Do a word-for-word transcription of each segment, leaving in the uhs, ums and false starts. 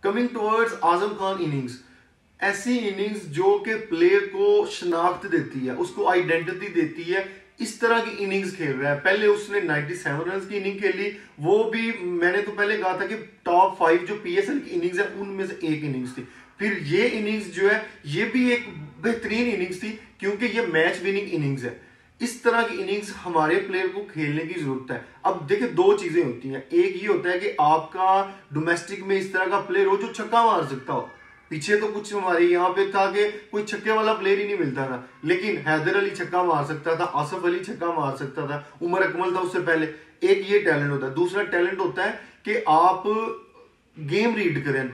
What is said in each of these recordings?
Coming towards Azam Khan innings, ऐसी innings जो कि प्लेयर को शनाख्त देती है, उसको आइडेंटिटी देती है, इस तरह की इनिंग्स खेल रहा है। पहले उसने सत्तानवे रन की इनिंग खेली, वो भी मैंने तो पहले कहा था कि टॉप फाइव जो पीएसएल की इनिंग्स है उनमें से एक इनिंग्स थी। फिर ये इनिंग्स जो है ये भी एक बेहतरीन इनिंग्स थी क्योंकि ये मैच विनिंग इनिंग्स है। इस तरह की इनिंग्स हमारे प्लेयर को खेलने की जरूरत है। अब देखिए दो चीजें होती हैं, एक ये होता है कि आपका डोमेस्टिक में इस तरह का प्लेयर हो जो छक्का मार सकता हो। पीछे तो कुछ हमारे यहाँ पे था कि कोई छक्के वाला प्लेयर ही नहीं मिलता था, लेकिन हैदर अली छक्का मार सकता था, आसफ अली छक्का मार सकता था, उमर अकमल था उससे पहले। एक ये टैलेंट होता है। दूसरा टैलेंट होता है कि आप गेम रीड करें।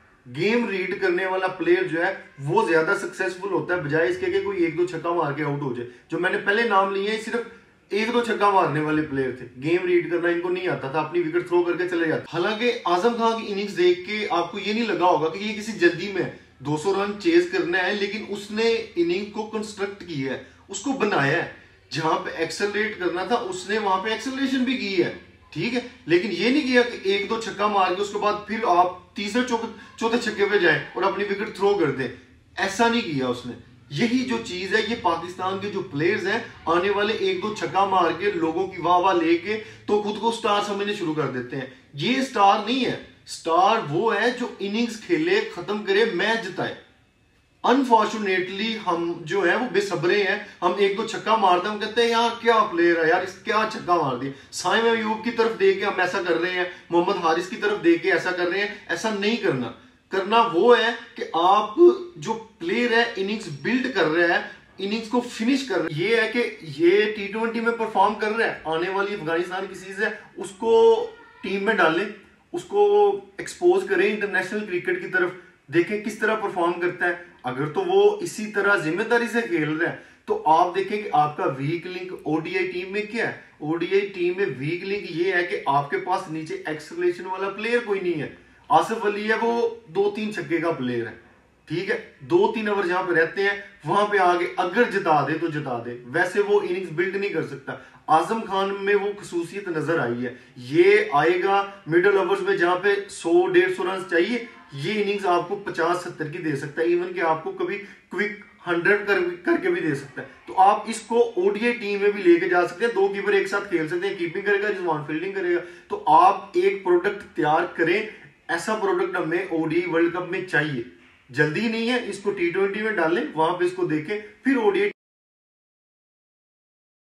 गेम रीड करने वाला प्लेयर जो है वो ज्यादा सक्सेसफुल होता है बजाय इसके कि कोई एक दो छक्का मार के आउट हो जाए। जो मैंने पहले नाम लिए सिर्फ एक दो छक्का मारने वाले प्लेयर थे, गेम रीड करना इनको नहीं आता था, अपनी विकेट थ्रो करके चले जाते। हालांकि आजम खान की इनिंग्स देख के आपको ये नहीं लगा होगा कि ये किसी जल्दी में दो सौ रन चेज करना है, लेकिन उसने इनिंग को कंस्ट्रक्ट किया है, उसको बनाया है। जहां पे एक्सेलरेट करना था उसने वहां पे एक्सेलरेशन भी की है, ठीक है, लेकिन ये नहीं किया कि एक दो छक्का मार के उसके बाद फिर आप तीसरे चौथे छक्के पे जाएं और अपनी विकेट थ्रो कर दें। ऐसा नहीं किया उसने। यही जो चीज है ये पाकिस्तान के जो प्लेयर्स हैं आने वाले एक दो छक्का मार के लोगों की वाह वाह लेके तो खुद को स्टार समझने शुरू कर देते हैं। ये स्टार नहीं है। स्टार वो है जो इनिंग्स खेले, खत्म करे, मैच जिताए। अनफॉर्चुनेटली हम जो है वो बेसब्रे हैं, हम एक दो छक्का मारते हैं, हम कहते हैं यार क्या प्लेयर है यार, इस क्या छक्का मार दिया। साइम अयूब की तरफ देख के हम ऐसा कर रहे हैं, मोहम्मद हारिस की तरफ देख के ऐसा कर रहे हैं। ऐसा नहीं करना। करना वो है कि आप जो प्लेयर है इनिंग्स बिल्ड कर रहा है, इनिंग्स को फिनिश कर रहा है। ये है कि ये टी ट्वेंटी में परफॉर्म कर रहा है, आने वाली अफगानिस्तान की सीरीज है उसको टीम में डालें, उसको एक्सपोज करें इंटरनेशनल क्रिकेट की तरफ, देखें किस तरह परफॉर्म करता है। अगर तो वो इसी तरह जिम्मेदारी से खेल रहा है तो आप देखें कि आपका वीक लिंक ओडीआई टीम में क्या है। ओडीआई टीम में वीक लिंक ये है कि आपके पास नीचे एक्सेलरेशन वाला प्लेयर कोई नहीं है। आसिफ अली है वो दो तीन छक्के का प्लेयर है, ठीक है, दो तीन ओवर जहां पे रहते हैं वहां पे आगे अगर जिता दे तो जिता दे, वैसे वो इनिंग्स बिल्ड नहीं कर सकता। आजम खान में वो खसूसियत नजर आई है। ये आएगा मिडिल ओवर्स में जहां पे सौ डेढ़ सौ रन चाहिए, ये इनिंग्स आपको पचास सत्तर की दे सकता है, इवन कि आपको कभी क्विक हंड्रेड कर, करके भी दे सकता है। तो आप इसको ओडीआई टीम में भी लेके जा सकते हैं, दो कीपर एक साथ खेल सकते हैं, कीपिंग करेगा रिजवान फील्डिंग करेगा। तो आप एक प्रोडक्ट तैयार करें, ऐसा प्रोडक्ट हमें ओडीआई वर्ल्ड कप में चाहिए। जल्दी नहीं है, इसको टी ट्वेंटी में डालें, वहां पे इसको देखें, फिर ओडीआई